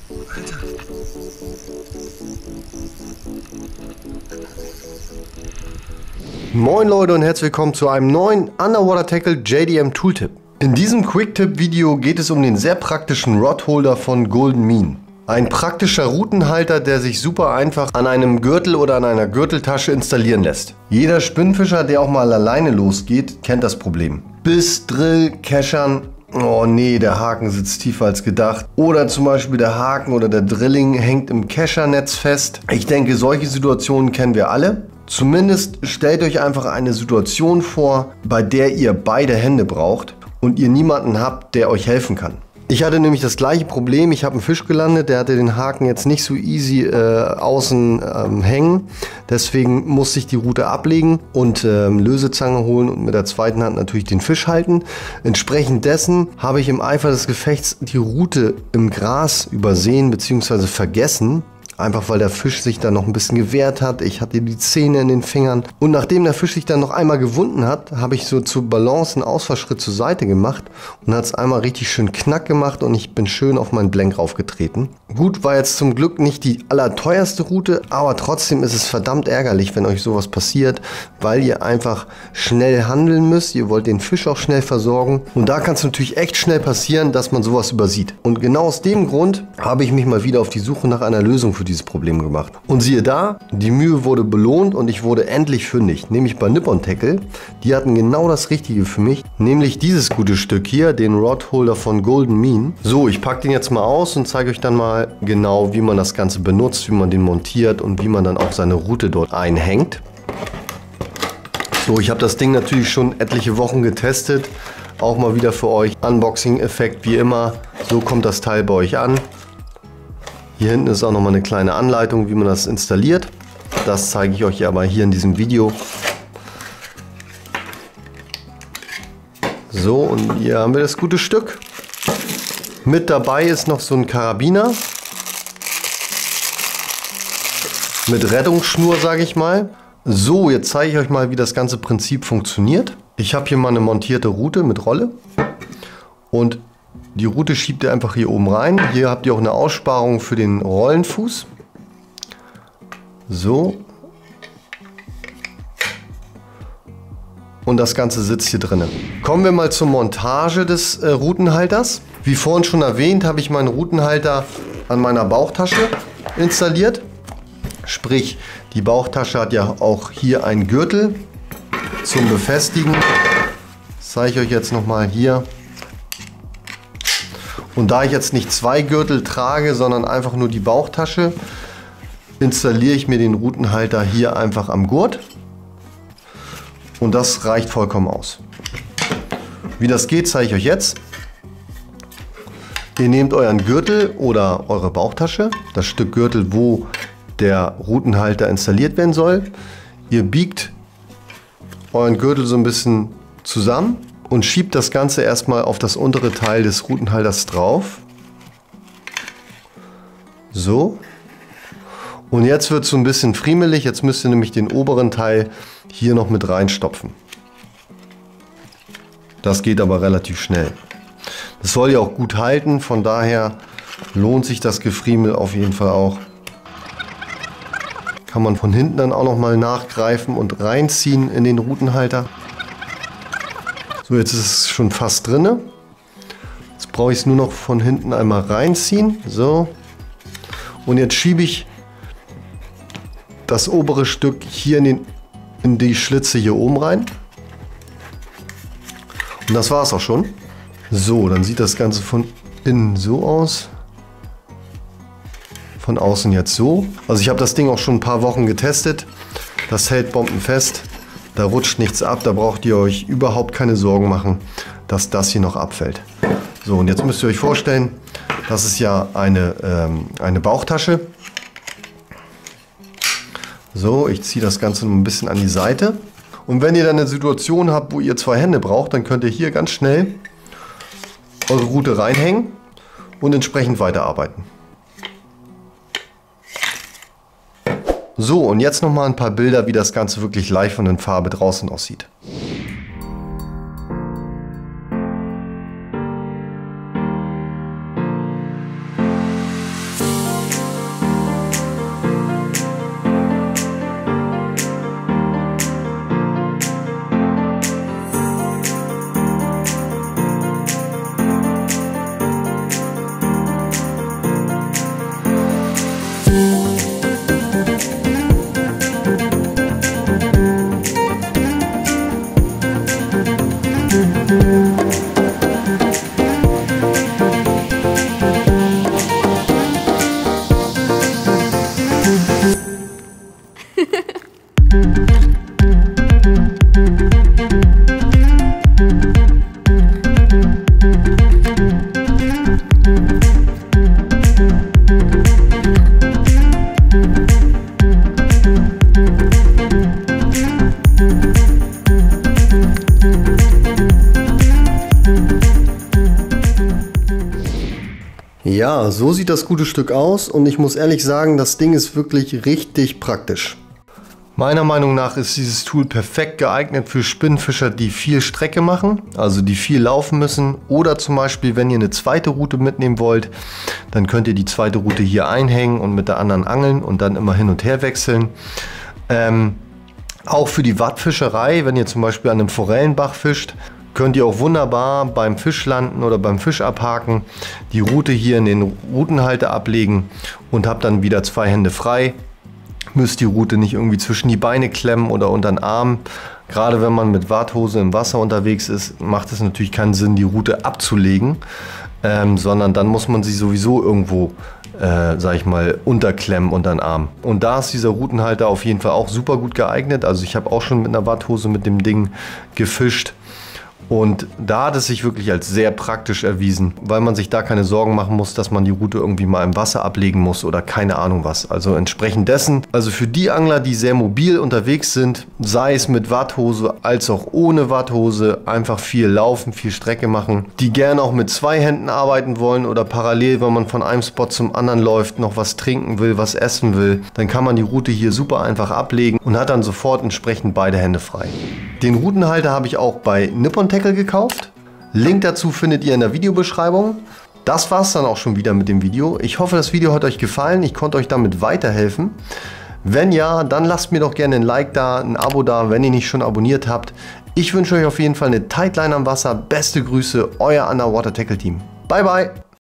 Alter. Moin Leute und herzlich willkommen zu einem neuen Underwater Tackle JDM Tooltip. In diesem Quick-Tip-Video geht es um den sehr praktischen Rod-Holder von Golden Mean. Ein praktischer Routenhalter, der sich super einfach an einem Gürtel oder an einer Gürteltasche installieren lässt. Jeder Spinnfischer, der auch mal alleine losgeht, kennt das Problem. Biss, Drill, Keschern. Oh nee, der Haken sitzt tiefer als gedacht. Oder zum Beispiel der Haken oder der Drilling hängt im Keschernetz fest. Ich denke, solche Situationen kennen wir alle. Zumindest stellt euch einfach eine Situation vor, bei der ihr beide Hände braucht und ihr niemanden habt, der euch helfen kann. Ich hatte nämlich das gleiche Problem. Ich habe einen Fisch gelandet, der hatte den Haken jetzt nicht so easy außen hängen. Deswegen musste ich die Rute ablegen und Lösezange holen und mit der zweiten Hand natürlich den Fisch halten. Entsprechend dessen habe ich im Eifer des Gefechts die Rute im Gras übersehen bzw. vergessen. Einfach weil der Fisch sich dann noch ein bisschen gewehrt hat. Ich hatte die Zähne in den Fingern. Und nachdem der Fisch sich dann noch einmal gewunden hat, habe ich so zur Balance einen Ausfallschritt zur Seite gemacht und hat es einmal richtig schön knack gemacht und ich bin schön auf meinen Blenk raufgetreten. Gut, war jetzt zum Glück nicht die allerteuerste Route, aber trotzdem ist es verdammt ärgerlich, wenn euch sowas passiert, weil ihr einfach schnell handeln müsst. Ihr wollt den Fisch auch schnell versorgen und da kann es natürlich echt schnell passieren, dass man sowas übersieht. Und genau aus dem Grund habe ich mich mal wieder auf die Suche nach einer Lösung für dieses Problem gemacht. Und siehe da, die Mühe wurde belohnt und ich wurde endlich fündig, nämlich bei Nippon Tackle. Die hatten genau das Richtige für mich, nämlich dieses gute Stück hier, den Rod Holder von Golden Mean. So, ich packe den jetzt mal aus und zeige euch dann mal genau, wie man das Ganze benutzt, wie man den montiert und wie man dann auch seine Rute dort einhängt. So, ich habe das Ding natürlich schon etliche Wochen getestet, auch mal wieder für euch. Unboxing-Effekt wie immer, so kommt das Teil bei euch an. Hier hinten ist auch noch mal eine kleine Anleitung, wie man das installiert. Das zeige ich euch aber hier in diesem Video. So, und hier haben wir das gute Stück. Mit dabei ist noch so ein Karabiner. Mit Rettungsschnur, sage ich mal. So, jetzt zeige ich euch mal, wie das ganze Prinzip funktioniert. Ich habe hier mal eine montierte Rute mit Rolle. Und die Rute schiebt ihr einfach hier oben rein. Hier habt ihr auch eine Aussparung für den Rollenfuß. So. Und das Ganze sitzt hier drinnen. Kommen wir mal zur Montage des Routenhalters. Wie vorhin schon erwähnt, habe ich meinen Routenhalter an meiner Bauchtasche installiert. Sprich, die Bauchtasche hat ja auch hier einen Gürtel zum Befestigen. Das zeige ich euch jetzt nochmal hier. Und da ich jetzt nicht zwei Gürtel trage, sondern einfach nur die Bauchtasche, installiere ich mir den Routenhalter hier einfach am Gurt. Und das reicht vollkommen aus. Wie das geht, zeige ich euch jetzt. Ihr nehmt euren Gürtel oder eure Bauchtasche, das Stück Gürtel, wo der Routenhalter installiert werden soll. Ihr biegt euren Gürtel so ein bisschen zusammen und schiebt das Ganze erstmal auf das untere Teil des Routenhalters drauf. So. Und jetzt wird es so ein bisschen friemelig. Jetzt müsst ihr nämlich den oberen Teil hier noch mit reinstopfen. Das geht aber relativ schnell. Das soll ja auch gut halten, von daher lohnt sich das Gefriemel auf jeden Fall auch. Kann man von hinten dann auch noch mal nachgreifen und reinziehen in den Routenhalter. So, jetzt ist es schon fast drin. Jetzt brauche ich es nur noch von hinten einmal reinziehen. So. Und jetzt schiebe ich das obere Stück hier in die Schlitze hier oben rein. Und das war es auch schon. So, dann sieht das Ganze von innen so aus. Von außen jetzt so. Also ich habe das Ding auch schon ein paar Wochen getestet. Das hält bombenfest. Da rutscht nichts ab, da braucht ihr euch überhaupt keine Sorgen machen, dass das hier noch abfällt. So, und jetzt müsst ihr euch vorstellen, das ist ja eine Bauchtasche. So, ich ziehe das Ganze ein bisschen an die Seite. Und wenn ihr dann eine Situation habt, wo ihr zwei Hände braucht, dann könnt ihr hier ganz schnell eure Rute reinhängen und entsprechend weiterarbeiten. So, und jetzt noch mal ein paar Bilder, wie das Ganze wirklich live und in Farbe draußen aussieht. Ja, so sieht das gute Stück aus und ich muss ehrlich sagen, das Ding ist wirklich richtig praktisch. Meiner Meinung nach ist dieses Tool perfekt geeignet für Spinnenfischer, die viel Strecke machen, also die viel laufen müssen, oder zum Beispiel, wenn ihr eine zweite Route mitnehmen wollt, dann könnt ihr die zweite Route hier einhängen und mit der anderen angeln und dann immer hin und her wechseln. Auch für die Wattfischerei, wenn ihr zum Beispiel an einem Forellenbach fischt, könnt ihr auch wunderbar beim Fischlanden oder beim Fisch abhaken die Route hier in den Routenhalter ablegen und habt dann wieder 2 Hände frei. Müsst die Route nicht irgendwie zwischen die Beine klemmen oder unter den Arm. Gerade wenn man mit Warthose im Wasser unterwegs ist, macht es natürlich keinen Sinn, die Route abzulegen, sondern dann muss man sie sowieso irgendwo, sag ich mal, unterklemmen unter den Arm. Und da ist dieser Routenhalter auf jeden Fall auch super gut geeignet. Also ich habe auch schon mit einer Warthose mit dem Ding gefischt. Und da hat es sich wirklich als sehr praktisch erwiesen, weil man sich da keine Sorgen machen muss, dass man die Route irgendwie mal im Wasser ablegen muss oder keine Ahnung was. Also entsprechend dessen, also für die Angler, die sehr mobil unterwegs sind, sei es mit Warthose als auch ohne Warthose, einfach viel laufen, viel Strecke machen, die gerne auch mit 2 Händen arbeiten wollen oder parallel, wenn man von einem Spot zum anderen läuft, noch was trinken will, was essen will, dann kann man die Route hier super einfach ablegen und hat dann sofort entsprechend beide Hände frei. Den Routenhalter habe ich auch bei Nippon Tackle gekauft. Link dazu findet ihr in der Videobeschreibung. Das war's dann auch schon wieder mit dem Video. Ich hoffe, das Video hat euch gefallen. Ich konnte euch damit weiterhelfen. Wenn ja, dann lasst mir doch gerne ein Like da, ein Abo da, wenn ihr nicht schon abonniert habt. Ich wünsche euch auf jeden Fall eine Tightline am Wasser. Beste Grüße, euer Underwater Tackle Team. Bye, bye!